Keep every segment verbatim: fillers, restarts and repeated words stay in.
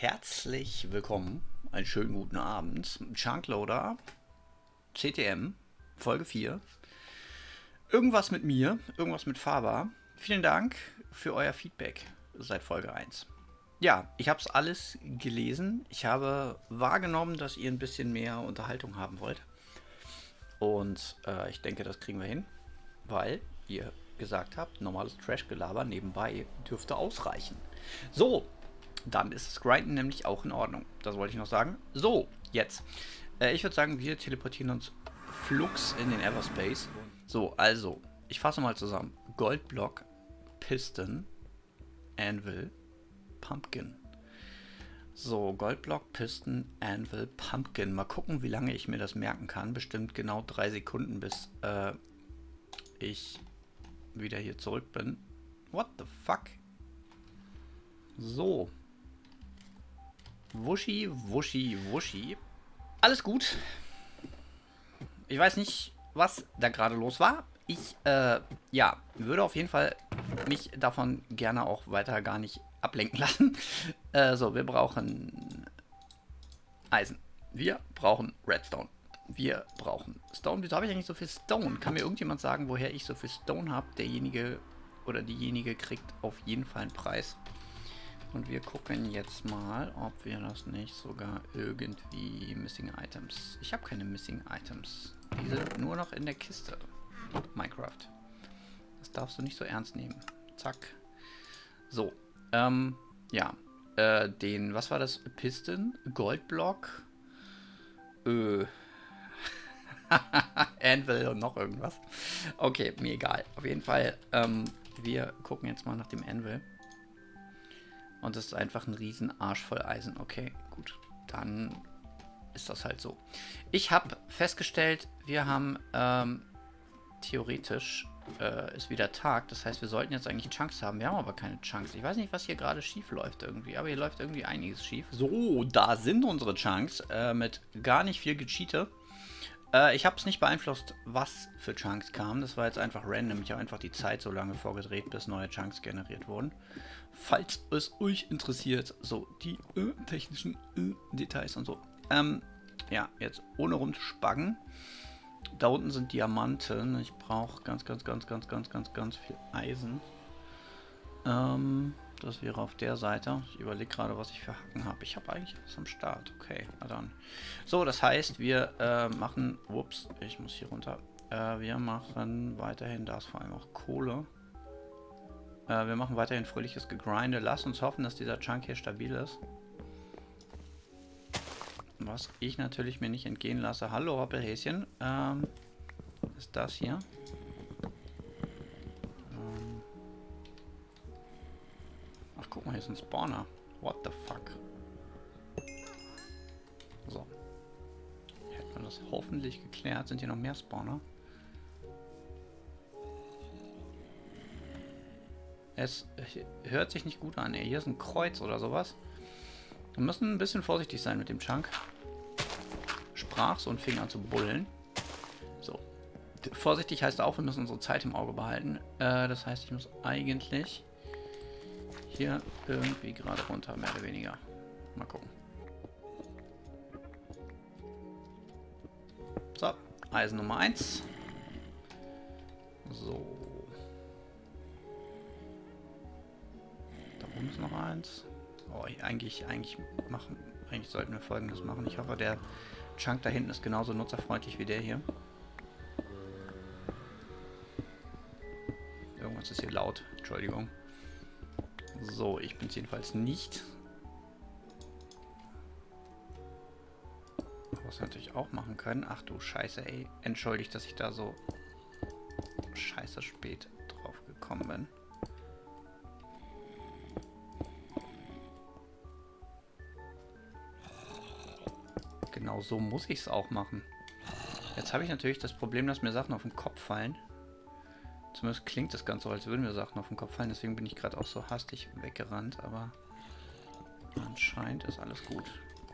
herzlich willkommen. Einen schönen guten Abend. Chunkloader, C T M, Folge vier. Irgendwas mit mir, irgendwas mit Faber. Vielen Dank für euer Feedback seit Folge eins. Ja, ich habe es alles gelesen. Ich habe wahrgenommen, dass ihr ein bisschen mehr Unterhaltung haben wollt. Und äh, ich denke, das kriegen wir hin, weil ihr gesagt habt, normales Trash-Gelaber nebenbei dürfte ausreichen. So, dann ist das Grinden nämlich auch in Ordnung. Das wollte ich noch sagen. So, jetzt. Äh, ich würde sagen, wir teleportieren uns flugs in den Everspace. So, also, ich fasse mal zusammen. Goldblock, Piston, Anvil, Pumpkin. So, Goldblock, Piston, Anvil, Pumpkin. Mal gucken, wie lange ich mir das merken kann. Bestimmt genau drei Sekunden, bis äh, ich wieder hier zurück bin. What the fuck? So. Wuschi, wuschi, wuschi. Alles gut. Ich weiß nicht, was da gerade los war. Ich, äh, ja, würde auf jeden Fall mich davon gerne auch weiter gar nicht ablenken lassen. Äh, so, wir brauchen Eisen. Wir brauchen Redstone. Wir brauchen Stone. Wieso habe ich eigentlich so viel Stone? Kann mir irgendjemand sagen, woher ich so viel Stone habe? Derjenige oder diejenige kriegt auf jeden Fall einen Preis. Und wir gucken jetzt mal, ob wir das nicht sogar irgendwie Missing Items. Ich habe keine Missing Items. Die sind nur noch in der Kiste. Minecraft. Das darfst du nicht so ernst nehmen. Zack. So. Ähm, ja. Äh, den, was war das? Piston? Goldblock? Äh. Anvil und noch irgendwas. Okay, mir egal. Auf jeden Fall, ähm, wir gucken jetzt mal nach dem Anvil. Und das ist einfach ein riesen Arsch voll Eisen. Okay, gut. Dann ist das halt so. Ich habe festgestellt, wir haben ähm, theoretisch äh, ist wieder Tag. Das heißt, wir sollten jetzt eigentlich Chunks haben. Wir haben aber keine Chunks. Ich weiß nicht, was hier gerade schief läuft irgendwie. Aber hier läuft irgendwie einiges schief. So, da sind unsere Chunks äh, mit gar nicht viel Gecheate. Äh, ich habe es nicht beeinflusst, was für Chunks kamen. Das war jetzt einfach random. Ich habe einfach die Zeit so lange vorgedreht, bis neue Chunks generiert wurden. Falls es euch interessiert, so die äh, technischen äh, Details und so. Ähm, ja, jetzt ohne rumzuspaggen. Da unten sind Diamanten. Ich brauche ganz, ganz, ganz, ganz, ganz, ganz, ganz viel Eisen. Ähm, das wäre auf der Seite. Ich überlege gerade, was ich für Hacken habe. Ich habe eigentlich alles am Start. Okay, na dann. So, das heißt, wir äh, machen... Ups, ich muss hier runter. Äh, wir machen weiterhin, da ist vor allem auch Kohle. Äh, wir machen weiterhin fröhliches Gegrinde. Lass uns hoffen, dass dieser Chunk hier stabil ist. Was ich natürlich mir nicht entgehen lasse. Hallo, Hoppelhäschen. Ähm, was ist das hier? Ähm Ach, guck mal, hier ist ein Spawner. What the fuck? So. Hätten wir das hoffentlich geklärt. Sind hier noch mehr Spawner? Es hört sich nicht gut an. Ey. Hier ist ein Kreuz oder sowas. Wir müssen ein bisschen vorsichtig sein mit dem Chunk. Sprach's und fing an zu bullen. So. Vorsichtig heißt auch, wir müssen unsere Zeit im Auge behalten. Äh, das heißt, ich muss eigentlich hier irgendwie gerade runter, mehr oder weniger. Mal gucken. So, Eisen Nummer eins. So. Da oben ist noch eins. Oh, eigentlich, eigentlich machen, eigentlich sollten wir Folgendes machen. Ich hoffe, der Chunk da hinten ist genauso nutzerfreundlich wie der hier. Irgendwas ist hier laut. Entschuldigung. So, ich bin es jedenfalls nicht. Was wir natürlich auch machen können. Ach du Scheiße, ey. Entschuldigt, dass ich da so scheiße spät drauf gekommen bin. Genau so muss ich es auch machen. Jetzt habe ich natürlich das Problem, dass mir Sachen auf den Kopf fallen. Zumindest klingt das Ganze so, als würden mir Sachen auf den Kopf fallen. Deswegen bin ich gerade auch so hastig weggerannt. Aber anscheinend ist alles gut.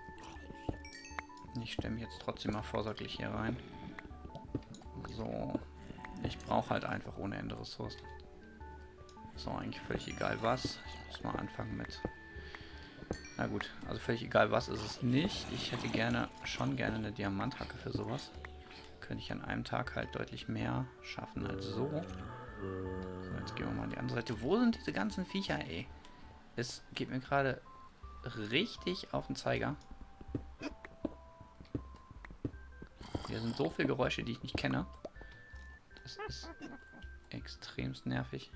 Ich stelle mich jetzt trotzdem mal vorsorglich hier rein. So. Ich brauche halt einfach ohne Ende Ressourcen. So, eigentlich völlig egal was. Ich muss mal anfangen mit Na gut, also völlig egal was ist es nicht. Ich hätte gerne, schon gerne eine Diamanthacke für sowas. Könnte ich an einem Tag halt deutlich mehr schaffen als so. So, jetzt gehen wir mal an die andere Seite. Wo sind diese ganzen Viecher, ey? Es geht mir gerade richtig auf den Zeiger. Hier sind so viele Geräusche, die ich nicht kenne. Das ist extremst nervig.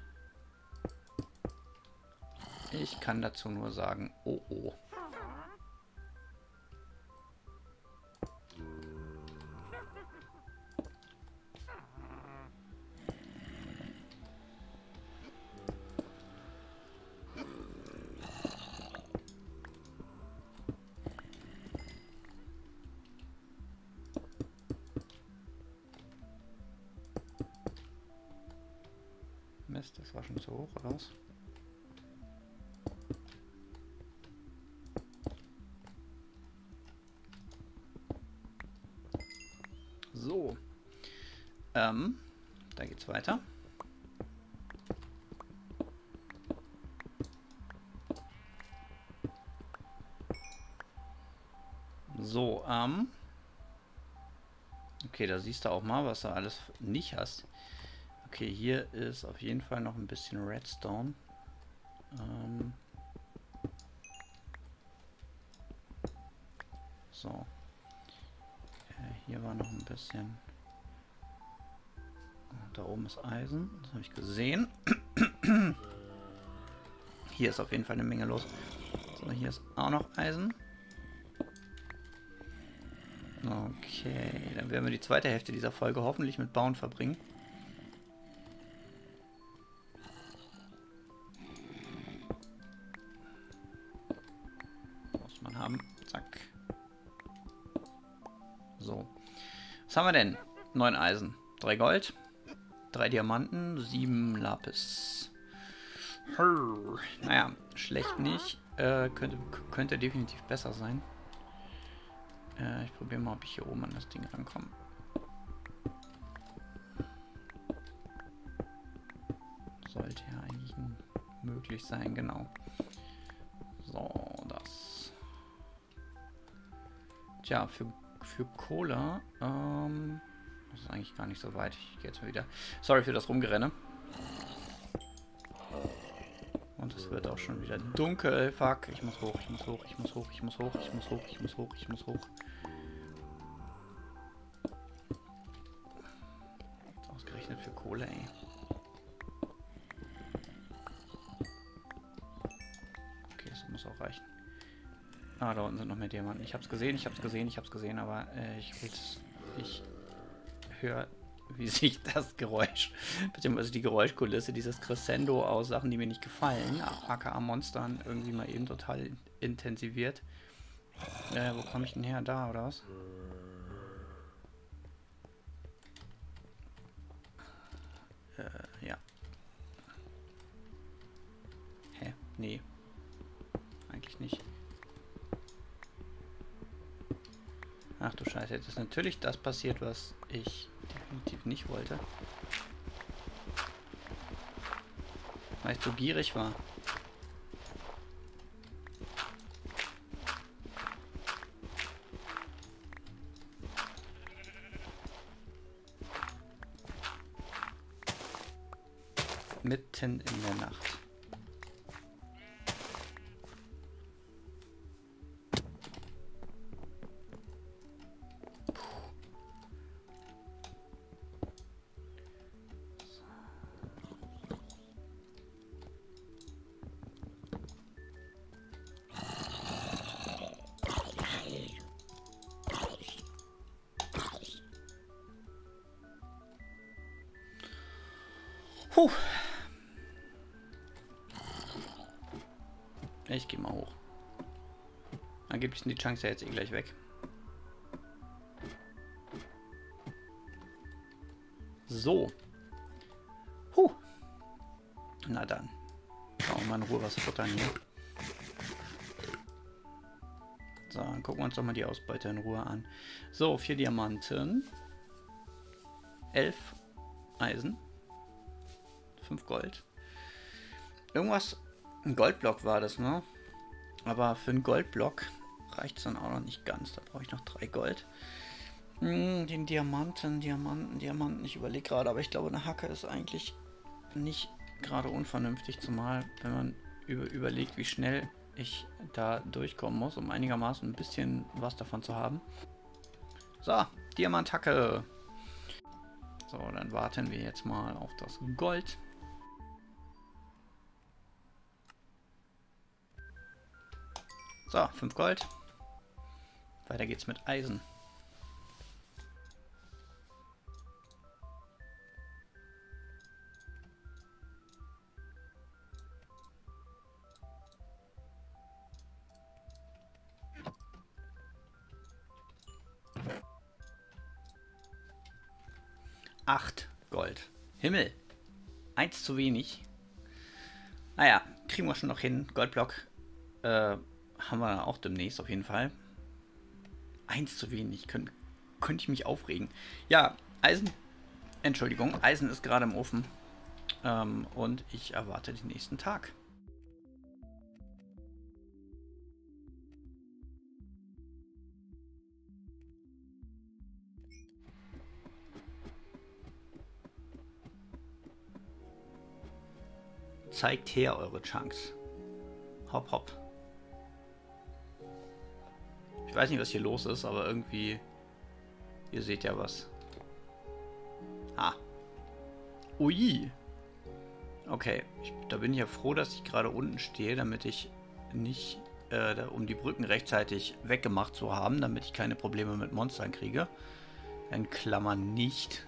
Ich kann dazu nur sagen, oh oh. Mist, das war schon zu hoch, oder was? So. Ähm, da geht's weiter. So, ähm. Okay, da siehst du auch mal, was du alles nicht hast. Okay, hier ist auf jeden Fall noch ein bisschen Redstone. Ähm. So. Äh, hier war noch ein bisschen. Da oben ist Eisen. Das habe ich gesehen. Hier ist auf jeden Fall eine Menge los. So, hier ist auch noch Eisen. Okay, dann werden wir die zweite Hälfte dieser Folge hoffentlich mit Bauen verbringen. Muss man haben. Zack. So. Was haben wir denn? neun Eisen. drei Gold. drei Diamanten. sieben Lapis. Hurr. Naja, schlecht nicht. Äh, könnte, könnte definitiv besser sein. Äh, ich probiere mal, ob ich hier oben an das Ding rankomme. Sollte ja eigentlich möglich sein, genau. So, das. Tja, für, für Kohle, ähm, das ist eigentlich gar nicht so weit. Ich gehe jetzt mal wieder. Sorry für das Rumgerenne. Und es wird auch schon wieder dunkel. Fuck, ich muss hoch, ich muss hoch, ich muss hoch, ich muss hoch, ich muss hoch, ich muss hoch, ich muss hoch. Ausgerechnet für Kohle, ey. Okay, das muss auch reichen. Ah, da unten sind noch mehr Diamanten. Ich hab's gesehen, ich hab's gesehen, ich hab's gesehen, aber äh, ich will's. Ich höre, wie sich das Geräusch, beziehungsweise die Geräuschkulisse, dieses Crescendo aus Sachen, die mir nicht gefallen, aka Monstern, irgendwie mal eben total intensiviert. Äh, wo komme ich denn her? Da, oder was? Äh, ja. Hä? Nee. Eigentlich nicht. Ach du Scheiße, jetzt ist natürlich das passiert, was ich definitiv nicht wollte. Weil ich so gierig war. Mitten in der Nacht. Puh. Ich gehe mal hoch. Angeblich sind die Chunks ja jetzt eh gleich weg. So. Huh. Na dann. Schauen wir mal in Ruhe was futtern hier. So, dann gucken wir uns doch mal die Ausbeute in Ruhe an. So, vier Diamanten. Elf Eisen. Fünf Gold. Irgendwas, ein Goldblock war das, ne? Aber für einen Goldblock reicht es dann auch noch nicht ganz. Da brauche ich noch drei Gold. Hm, den Diamanten, Diamanten, Diamanten. Ich überlege gerade, aber ich glaube, eine Hacke ist eigentlich nicht gerade unvernünftig. Zumal, wenn man über, überlegt, wie schnell ich da durchkommen muss, um einigermaßen ein bisschen was davon zu haben. So, Diamanthacke. So, dann warten wir jetzt mal auf das Gold. So, fünf Gold. Weiter geht's mit Eisen. Acht Gold. Himmel. Eins zu wenig. Naja, kriegen wir schon noch hin. Goldblock äh, haben wir dann auch demnächst auf jeden Fall. Eins zu wenig. Könnt, könnte ich mich aufregen. Ja, Eisen. Entschuldigung, Eisen ist gerade im Ofen. Ähm, und ich erwarte den nächsten Tag. Zeigt her eure Chunks. Hopp, hopp. Ich weiß nicht, was hier los ist, aber irgendwie... Ihr seht ja was. Ah. Ui. Okay. Ich, da bin ich ja froh, dass ich gerade unten stehe, damit ich nicht... Äh, um die Brücken rechtzeitig weggemacht zu haben, damit ich keine Probleme mit Monstern kriege. In Klammern nicht.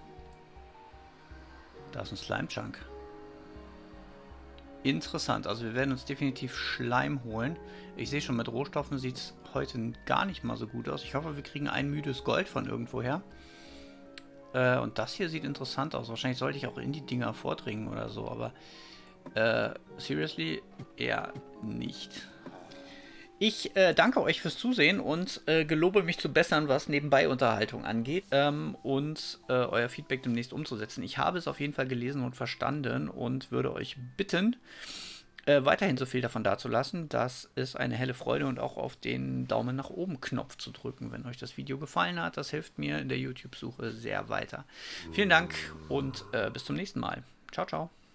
Da ist ein Slime-Chunk. Interessant, also wir werden uns definitiv Schleim holen. Ich sehe schon, mit Rohstoffen sieht es heute gar nicht mal so gut aus. Ich hoffe, wir kriegen ein müdes Gold von irgendwoher. Äh, und das hier sieht interessant aus. Wahrscheinlich sollte ich auch in die Dinger vordringen oder so, aber äh, seriously eher nicht. Ich äh, danke euch fürs Zusehen und äh, gelobe mich zu bessern, was Nebenbei-Unterhaltung angeht ähm, und äh, euer Feedback demnächst umzusetzen. Ich habe es auf jeden Fall gelesen und verstanden und würde euch bitten, äh, weiterhin so viel davon dazulassen. Das ist eine helle Freude und auch auf den Daumen nach oben Knopf zu drücken, wenn euch das Video gefallen hat. Das hilft mir in der YouTube-Suche sehr weiter. Vielen Dank und äh, bis zum nächsten Mal. Ciao, ciao.